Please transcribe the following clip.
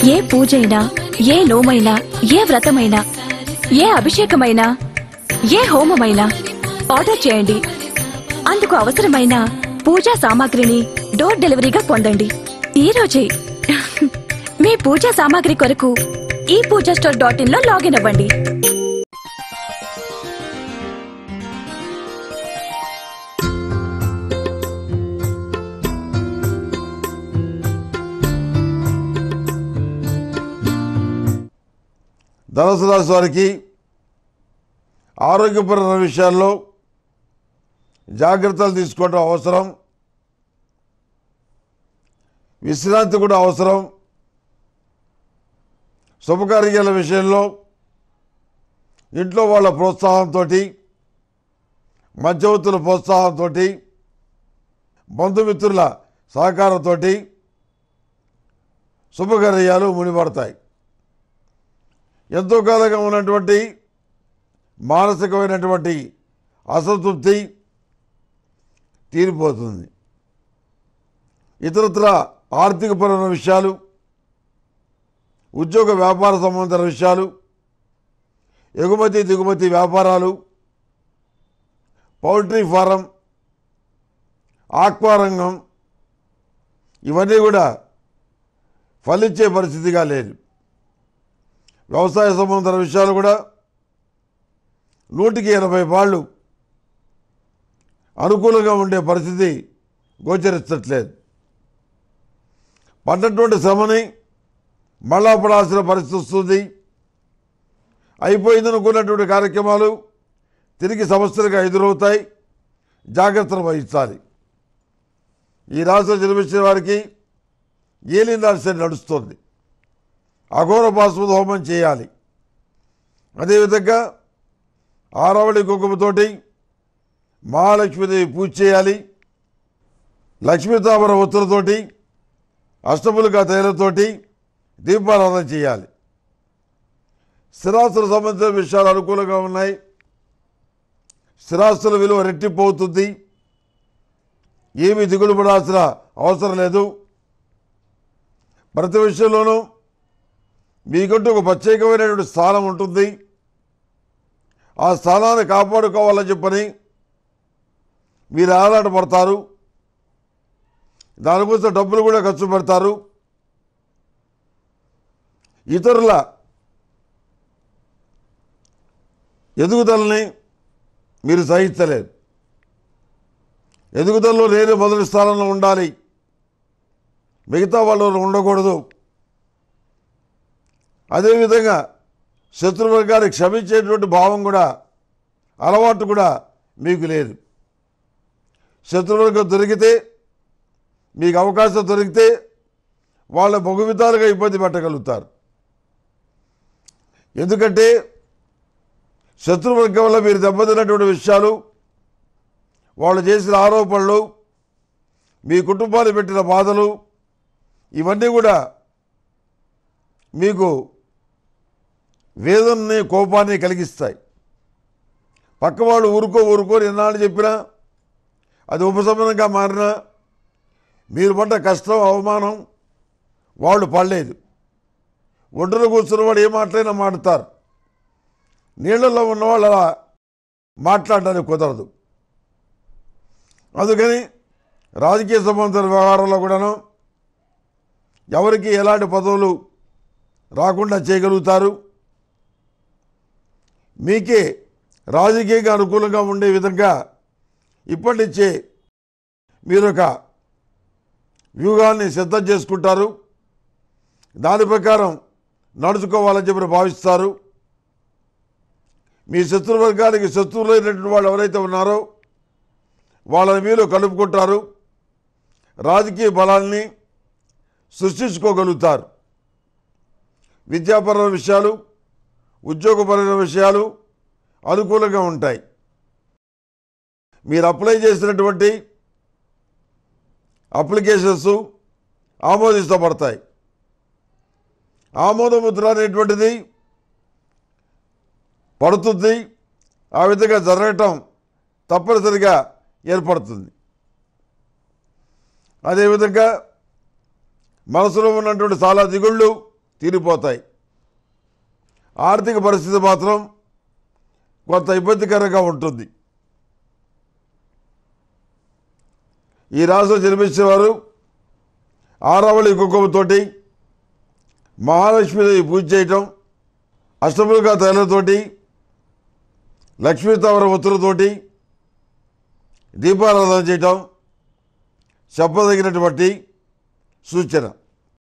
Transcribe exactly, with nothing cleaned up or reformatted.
ఏ పూజైనా, ఏ నోమైనా, ఏ వ్రతమైనా, ఏ అభిషేకమైనా, ఏ హోమమైనా ఆర్డర్ చేయండి. అందుకు అవసరమైన పూజా సామాగ్రిని డోర్ డెలివరీగా పొందండి ఈ రోజే. మీ పూజా సామాగ్రి కొరకు ఈ పూజా స్టోర్ డాట్ ఇన్ లో లాగిన్ అవ్వండి. ధనుసు రాశి వారికి ఆరోగ్యపరమైన విషయాల్లో జాగ్రత్తలు తీసుకోవడం అవసరం. విశ్రాంతి కూడా అవసరం. శుభకార్యాల విషయంలో ఇంట్లో వాళ్ళ ప్రోత్సాహంతో, మధ్యవర్తుల ప్రోత్సాహంతో, బంధుమిత్రుల సహకారంతో శుభకార్యాలు ముడిపడతాయి. ఎంతో కాలంగా ఉన్నటువంటి మానసికమైనటువంటి అసంతృప్తి తీరిపోతుంది. ఇతరత్ర ఆర్థికపరమైన విషయాలు, ఉద్యోగ వ్యాపార సంబంధిత విషయాలు, ఎగుమతి దిగుమతి వ్యాపారాలు, పౌల్ట్రీ ఫారం, ఆక్వా రంగం ఇవన్నీ కూడా ఫలించే పరిస్థితిగా లేదు. వ్యవసాయ సంబంధిత విషయాలు కూడా నూటికి ఎనభై పాళ్ళు అనుకూలంగా ఉండే పరిస్థితి గోచరించట్లేదు. పడ్డటువంటి శ్రమని మళ్ళా పడాల్సిన పరిస్థితి వస్తుంది. అయిపోయిందనుకున్నటువంటి కార్యక్రమాలు తిరిగి సమస్యలుగా ఎదురవుతాయి. జాగ్రత్తలు వహించాలి. ఈ రాశిలో జన్మించిన వారికి ఏలినాడు నడుస్తుంది. అఘోర పాశుపత హోమం చేయాలి. అదేవిధంగా ఆరవళి కుంకుమతోటి మహాలక్ష్మీదేవి పూజ చేయాలి. లక్ష్మీతామర ఒత్తులతోటి అష్టములుగా తైలతోటి దీపారాధన చేయాలి. స్థిరాస్తుల సంబంధించిన విషయాలు అనుకూలంగా ఉన్నాయి. స్థిరాస్తుల విలువ రెట్టింపు అవుతుంది. ఏమీ దిగులు పడాల్సిన అవసరం లేదు. ప్రతి విషయంలోనూ మీకంటూ ఒక ప్రత్యేకమైనటువంటి స్థానం ఉంటుంది. ఆ స్థానాన్ని కాపాడుకోవాలని చెప్పని మీరు ఆరాటపడతారు. దానికోసం డబ్బులు కూడా ఖర్చు పెడతారు. ఇతరుల ఎదుగుదలని మీరు సహించలేరు. ఎదుగుదలలో నేను మొదటి స్థానంలో ఉండాలి, మిగతా వాళ్ళు ఉండకూడదు. అదేవిధంగా శత్రువర్గాన్ని క్షమించేటువంటి భావం కూడా, అలవాటు కూడా మీకు లేదు. శత్రువర్గం దొరికితే, మీకు అవకాశం దొరికితే వాళ్ళ బహు విధాలుగా ఇబ్బంది పెట్టగలుగుతారు. ఎందుకంటే శత్రువర్గం వల్ల మీరు దెబ్బతిన్నటువంటి విషయాలు, వాళ్ళు చేసిన ఆరోపణలు, మీ కుటుంబాలు పెట్టిన బాధలు ఇవన్నీ కూడా మీకు వేదనని, కోపాన్ని కలిగిస్తాయి. పక్కవాళ్ళు ఊరుకో ఊరుకో ఎన్నాళ్ళు చెప్పినా, అది ఉపశమనంగా మారినా మీరు పడ్డ కష్టం, అవమానం వాళ్ళు పడలేదు. ఒడ్డున కూర్చున్నవాడు ఏ మాటలైనా మాట్లాడతారు. నీళ్లలో ఉన్నవాళ్ళు అలా మాట్లాడడానికి కుదరదు. అందుకని రాజకీయ సంబంధిత వ్యవహారంలో కూడాను ఎవరికి ఎలాంటి పదవులు రాకుండా చేయగలుగుతారు. మీకే రాజకీయంగా అనుకూలంగా ఉండే విధంగా ఇప్పటి నుంచే మీరు ఒక వ్యూహాన్ని సిద్ధం చేసుకుంటారు. దాని ప్రకారం నడుచుకోవాలని చెప్పి భావిస్తారు. మీ శత్రువర్గానికి శత్రువులైనటువంటి వాళ్ళు ఎవరైతే ఉన్నారో వాళ్ళని మీరు కలుపుకుంటారు. రాజకీయ బలాన్ని సృష్టించుకోగలుగుతారు. విద్యాపరమైన విషయాలు, ఉద్యోగపరమైన విషయాలు అనుకూలంగా ఉంటాయి. మీరు అప్లై చేసినటువంటి అప్లికేషన్స్ ఆమోదించబడతాయి. ఆమోద ముద్ర అనేటువంటిది పడుతుంది. ఆ విధంగా జరగటం తప్పనిసరిగా ఏర్పడుతుంది. అదేవిధంగా మనసులో ఉన్నటువంటి చాలా దిగుళ్ళు, తీరిపోతాయి. ఆర్థిక పరిస్థితి మాత్రం కొంత ఇబ్బందికరంగా ఉంటుంది. ఈ రాశిలో జన్మించిన వారు ఆరావళి కుంకుమతోటి మహాలక్ష్మీదేవి పూజ చేయటం, అష్టములుగా తైలతోటి లక్ష్మీతావర ఒత్తులతోటి దీపారాధన చేయటం చెప్పదగినటువంటి సూచన.